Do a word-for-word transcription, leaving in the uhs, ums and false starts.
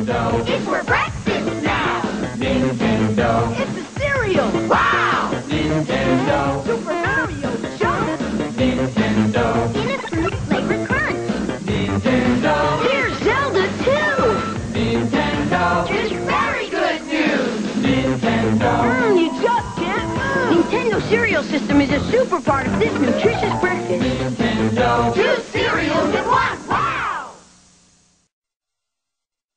Nintendo. It's for breakfast now. Nintendo. It's a cereal. Wow! Nintendo. Super Mario Jump. Nintendo. In a fruit flavored crunch. Nintendo. Here's Zelda too. Nintendo. It's very good news. Nintendo. Mmm, you just can't move. Nintendo cereal system is a super part of this nutritious breakfast. Nintendo. Choose